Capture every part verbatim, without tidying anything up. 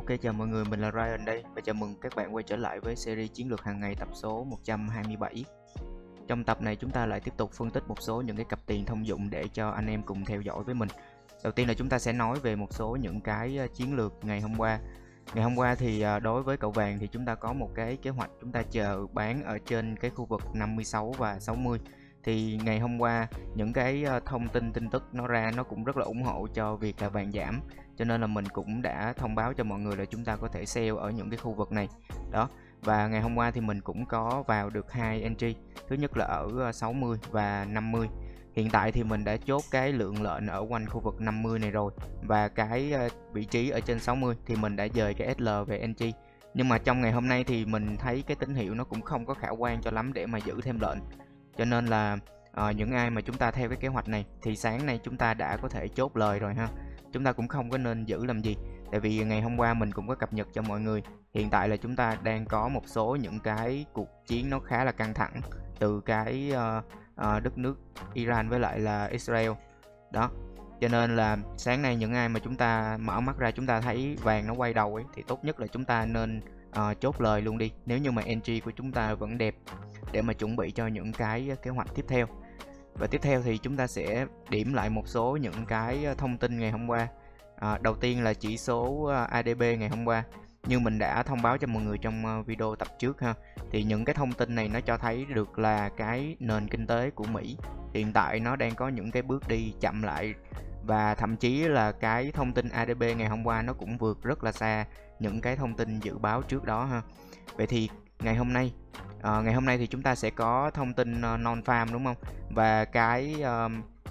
Ok, chào mọi người, mình là Ryan đây và chào mừng các bạn quay trở lại với series chiến lược hàng ngày tập số một trăm hai mươi bảy. Trong tập này chúng ta lại tiếp tục phân tích một số những cái cặp tiền thông dụng để cho anh em cùng theo dõi với mình. Đầu tiên là chúng ta sẽ nói về một số những cái chiến lược ngày hôm qua. Ngày hôm qua thì đối với cậu vàng thì chúng ta có một cái kế hoạch chúng ta chờ bán ở trên cái khu vực năm mươi sáu và sáu mươi. Thì ngày hôm qua những cái thông tin tin tức nó ra nó cũng rất là ủng hộ cho việc là vàng giảm, cho nên là mình cũng đã thông báo cho mọi người là chúng ta có thể sell ở những cái khu vực này đó. Và ngày hôm qua thì mình cũng có vào được hai entry, thứ nhất là ở sáu mươi và năm mươi. Hiện tại thì mình đã chốt cái lượng lệnh ở quanh khu vực năm mươi này rồi, và cái vị trí ở trên sáu mươi thì mình đã dời cái ét lờ về entry. Nhưng mà trong ngày hôm nay thì mình thấy cái tín hiệu nó cũng không có khả quan cho lắm để mà giữ thêm lệnh, cho nên là uh, những ai mà chúng ta theo cái kế hoạch này thì sáng nay chúng ta đã có thể chốt lời rồi ha. Chúng ta cũng không có nên giữ làm gì, tại vì ngày hôm qua mình cũng có cập nhật cho mọi người. Hiện tại là chúng ta đang có một số những cái cuộc chiến nó khá là căng thẳng từ cái uh, uh, đất nước Iran với lại là Israel đó, cho nên là sáng nay những ai mà chúng ta mở mắt ra chúng ta thấy vàng nó quay đầu ấy, thì tốt nhất là chúng ta nên uh, chốt lời luôn đi, nếu như mà entry của chúng ta vẫn đẹp, để mà chuẩn bị cho những cái kế hoạch tiếp theo. Và tiếp theo thì chúng ta sẽ điểm lại một số những cái thông tin ngày hôm qua. à, Đầu tiên là chỉ số a đê bê ngày hôm qua, như mình đã thông báo cho mọi người trong video tập trước ha, thì những cái thông tin này nó cho thấy được là cái nền kinh tế của Mỹ hiện tại nó đang có những cái bước đi chậm lại, và thậm chí là cái thông tin a đê bê ngày hôm qua nó cũng vượt rất là xa những cái thông tin dự báo trước đó ha. Vậy thì ngày hôm nay À, ngày hôm nay thì chúng ta sẽ có thông tin uh, non-farm đúng không? Và cái uh,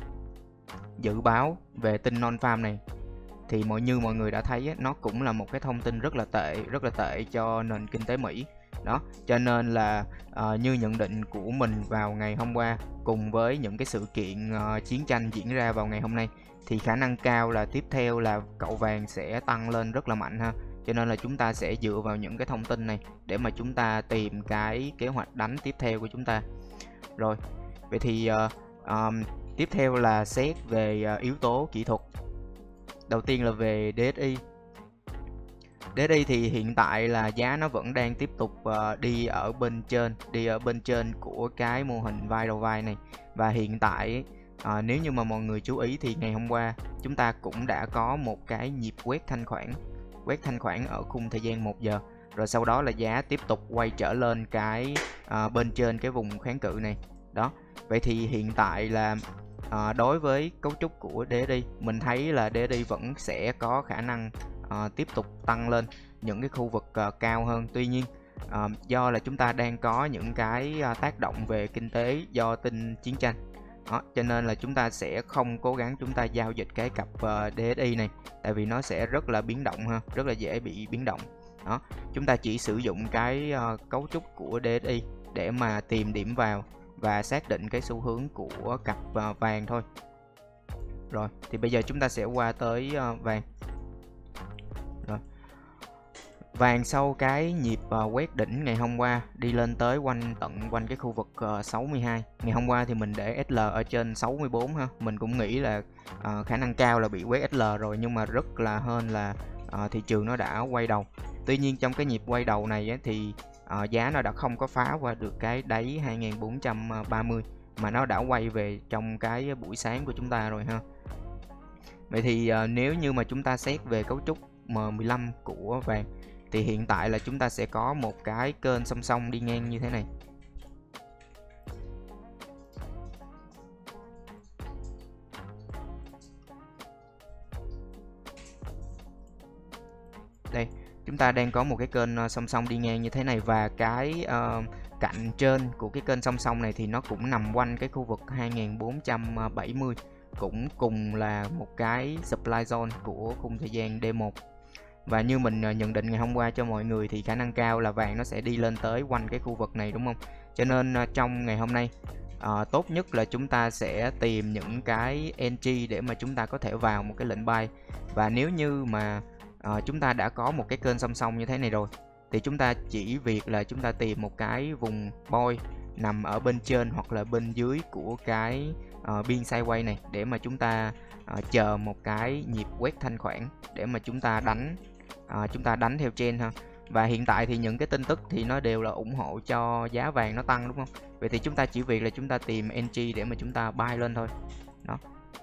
dự báo về tin non-farm này thì mọi như mọi người đã thấy ấy, nó cũng là một cái thông tin rất là tệ, rất là tệ cho nền kinh tế Mỹ đó. Cho nên là uh, như nhận định của mình vào ngày hôm qua, cùng với những cái sự kiện uh, chiến tranh diễn ra vào ngày hôm nay, thì khả năng cao là tiếp theo là cậu vàng sẽ tăng lên rất là mạnh ha. Cho nên là chúng ta sẽ dựa vào những cái thông tin này để mà chúng ta tìm cái kế hoạch đánh tiếp theo của chúng ta. Rồi, vậy thì uh, um, tiếp theo là xét về uh, yếu tố kỹ thuật. Đầu tiên là về đê ét i. đê ét i thì hiện tại là giá nó vẫn đang tiếp tục uh, đi ở bên trên, đi ở bên trên của cái mô hình vai đầu vai này. Và hiện tại uh, nếu như mà mọi người chú ý thì ngày hôm qua chúng ta cũng đã có một cái nhịp quét thanh khoản quét thanh khoản ở khung thời gian một giờ, rồi sau đó là giá tiếp tục quay trở lên cái uh, bên trên cái vùng kháng cự này đó. Vậy thì hiện tại là uh, đối với cấu trúc của đê ét i, mình thấy là đê ét i vẫn sẽ có khả năng uh, tiếp tục tăng lên những cái khu vực uh, cao hơn. Tuy nhiên uh, do là chúng ta đang có những cái uh, tác động về kinh tế do tin chiến tranh đó, cho nên là chúng ta sẽ không cố gắng chúng ta giao dịch cái cặp uh, đê ét i này, tại vì nó sẽ rất là biến động ha, rất là dễ bị biến động đó. Chúng ta chỉ sử dụng cái uh, cấu trúc của đê ét i để mà tìm điểm vào và xác định cái xu hướng của cặp uh, vàng thôi. Rồi thì bây giờ chúng ta sẽ qua tới uh, vàng. Rồi, vàng sau cái nhịp uh, quét đỉnh ngày hôm qua đi lên tới quanh tận quanh cái khu vực uh, sáu mươi hai. Ngày hôm qua thì mình để ét lờ ở trên sáu mươi bốn ha. Mình cũng nghĩ là uh, khả năng cao là bị quét ét lờ rồi, nhưng mà rất là hên là uh, thị trường nó đã quay đầu. Tuy nhiên trong cái nhịp quay đầu này ấy, thì uh, giá nó đã không có phá qua được cái đáy hai nghìn bốn trăm ba mươi, mà nó đã quay về trong cái buổi sáng của chúng ta rồi ha. Vậy thì uh, nếu như mà chúng ta xét về cấu trúc M mười lăm của vàng thì hiện tại là chúng ta sẽ có một cái kênh song song đi ngang như thế này. Đây, chúng ta đang có một cái kênh song song đi ngang như thế này, và cái uh, cạnh trên của cái kênh song song này thì nó cũng nằm quanh cái khu vực hai nghìn bốn trăm bảy mươi, cũng cùng là một cái supply zone của khung thời gian D một. Và như mình nhận định ngày hôm qua cho mọi người thì khả năng cao là vàng nó sẽ đi lên tới quanh cái khu vực này đúng không? Cho nên trong ngày hôm nay uh, tốt nhất là chúng ta sẽ tìm những cái entry để mà chúng ta có thể vào một cái lệnh buy. Và nếu như mà uh, chúng ta đã có một cái kênh song song như thế này rồi thì chúng ta chỉ việc là chúng ta tìm một cái vùng buy nằm ở bên trên hoặc là bên dưới của cái uh, biên sideways này để mà chúng ta uh, chờ một cái nhịp quét thanh khoản để mà chúng ta đánh à, chúng ta đánh theo trend ha. Và hiện tại thì những cái tin tức thì nó đều là ủng hộ cho giá vàng nó tăng, đúng không? Vậy thì chúng ta chỉ việc là chúng ta tìm entry để mà chúng ta buy lên thôi. Đó.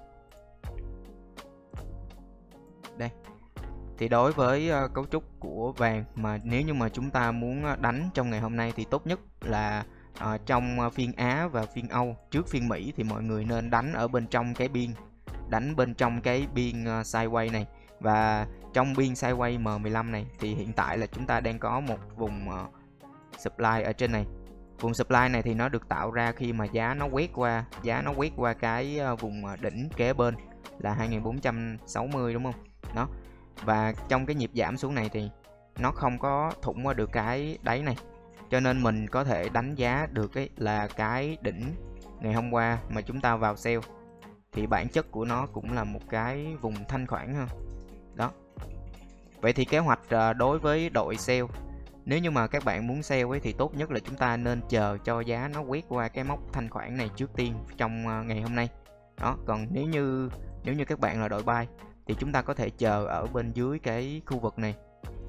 Đây. Thì đối với uh, cấu trúc của vàng mà nếu như mà chúng ta muốn đánh trong ngày hôm nay thì tốt nhất là uh, trong uh, phiên Á và phiên Âu trước phiên Mỹ thì mọi người nên đánh ở bên trong cái biên, đánh bên trong cái biên uh, sideways này. Và trong biên sideways M mười lăm này thì hiện tại là chúng ta đang có một vùng uh, supply ở trên này. Vùng supply này thì nó được tạo ra khi mà giá nó quét qua, giá nó quét qua cái uh, vùng đỉnh kế bên là hai nghìn bốn trăm sáu mươi, đúng không? Đó. Và trong cái nhịp giảm xuống này thì nó không có thủng qua được cái đáy này, cho nên mình có thể đánh giá được cái là cái đỉnh ngày hôm qua mà chúng ta vào sell thì bản chất của nó cũng là một cái vùng thanh khoản ha. Đó. Vậy thì kế hoạch đối với đội sell, nếu như mà các bạn muốn sell ấy thì tốt nhất là chúng ta nên chờ cho giá nó quét qua cái mốc thanh khoản này trước tiên trong ngày hôm nay. Đó, còn nếu như nếu như các bạn là đội buy thì chúng ta có thể chờ ở bên dưới cái khu vực này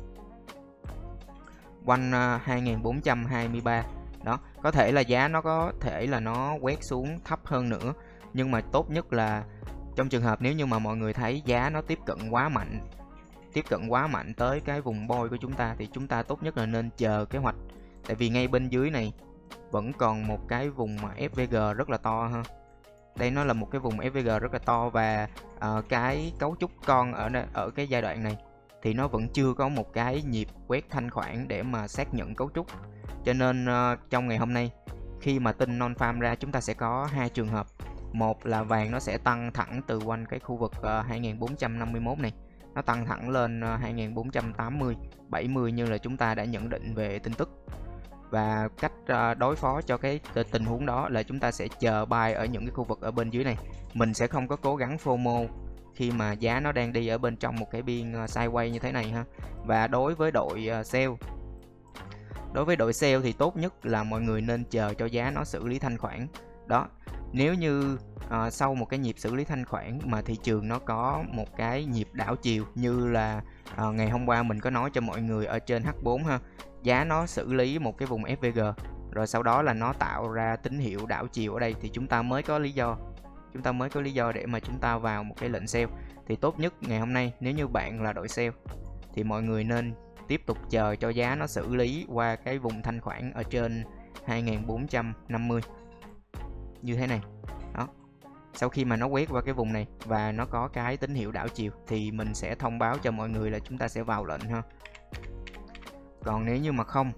quanh uh, hai nghìn bốn trăm hai mươi ba. Đó, có thể là giá nó có thể là nó quét xuống thấp hơn nữa, nhưng mà tốt nhất là trong trường hợp nếu như mà mọi người thấy giá nó tiếp cận quá mạnh tiếp cận quá mạnh tới cái vùng boy của chúng ta thì chúng ta tốt nhất là nên chờ kế hoạch, tại vì ngay bên dưới này vẫn còn một cái vùng ép vê giê rất là to ha. Đây nó là một cái vùng ép vê giê rất là to và uh, cái cấu trúc con ở ở cái giai đoạn này thì nó vẫn chưa có một cái nhịp quét thanh khoản để mà xác nhận cấu trúc. Cho nên uh, trong ngày hôm nay khi mà tin non farm ra chúng ta sẽ có hai trường hợp. Một là vàng nó sẽ tăng thẳng từ quanh cái khu vực uh, hai nghìn bốn trăm năm mươi mốt này, nó tăng thẳng lên uh, hai nghìn bốn trăm tám mươi, bảy mươi như là chúng ta đã nhận định về tin tức. Và cách uh, đối phó cho cái tình huống đó là chúng ta sẽ chờ buy ở những cái khu vực ở bên dưới này. Mình sẽ không có cố gắng FOMO khi mà giá nó đang đi ở bên trong một cái biên uh, sideways như thế này ha. Và đối với đội uh, sell, đối với đội sell thì tốt nhất là mọi người nên chờ cho giá nó xử lý thanh khoản. Đó, nếu như uh, sau một cái nhịp xử lý thanh khoản mà thị trường nó có một cái nhịp đảo chiều như là uh, ngày hôm qua mình có nói cho mọi người ở trên H bốn ha, giá nó xử lý một cái vùng ép vê giê rồi sau đó là nó tạo ra tín hiệu đảo chiều ở đây thì chúng ta mới có lý do chúng ta mới có lý do để mà chúng ta vào một cái lệnh sell. Thì tốt nhất ngày hôm nay nếu như bạn là đội sell thì mọi người nên tiếp tục chờ cho giá nó xử lý qua cái vùng thanh khoản ở trên hai nghìn bốn trăm năm mươi như thế này. Đó, sau khi mà nó quét qua cái vùng này và nó có cái tín hiệu đảo chiều thì mình sẽ thông báo cho mọi người là chúng ta sẽ vào lệnh ha. Còn nếu như mà không,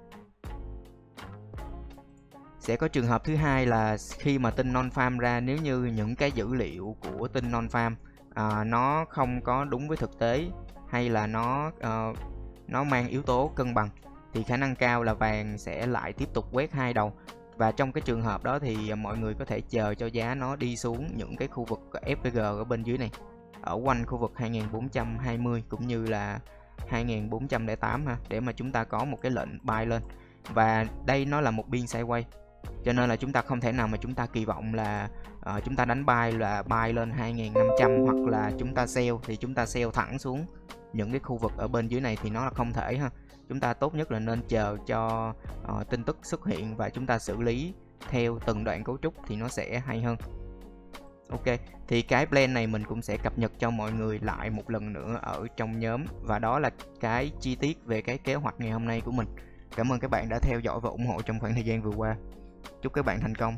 sẽ có trường hợp thứ hai là khi mà tin non farm ra, nếu như những cái dữ liệu của tin non farm à, nó không có đúng với thực tế hay là nó uh, nó mang yếu tố cân bằng thì khả năng cao là vàng sẽ lại tiếp tục quét hai đầu. Và trong cái trường hợp đó thì mọi người có thể chờ cho giá nó đi xuống những cái khu vực ép vê giê ở bên dưới này, ở quanh khu vực hai nghìn bốn trăm hai mươi cũng như là hai nghìn bốn trăm lẻ tám ha, để mà chúng ta có một cái lệnh buy lên. Và đây nó là một biên sideways, cho nên là chúng ta không thể nào mà chúng ta kỳ vọng là uh, chúng ta đánh buy là buy lên hai nghìn năm trăm hoặc là chúng ta sell thì chúng ta sell thẳng xuống những cái khu vực ở bên dưới này thì nó là không thể ha. Chúng ta tốt nhất là nên chờ cho uh, tin tức xuất hiện và chúng ta xử lý theo từng đoạn cấu trúc thì nó sẽ hay hơn. Ok, thì cái plan này mình cũng sẽ cập nhật cho mọi người lại một lần nữa ở trong nhóm, và đó là cái chi tiết về cái kế hoạch ngày hôm nay của mình. Cảm ơn các bạn đã theo dõi và ủng hộ trong khoảng thời gian vừa qua. Chúc các bạn thành công.